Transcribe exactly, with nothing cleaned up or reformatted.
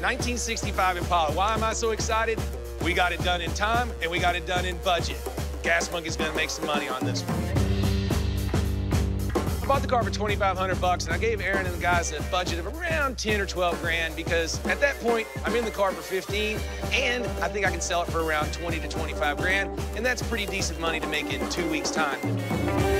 nineteen sixty-five Impala. Why am I so excited? We got it done in time, and we got it done in budget. Gas Monkey's gonna make some money on this one. I bought the car for twenty-five hundred bucks, and I gave Aaron and the guys a budget of around ten or twelve grand because at that point, I'm in the car for fifteen, and I think I can sell it for around twenty to twenty-five grand, and that's pretty decent money to make in two weeks' time.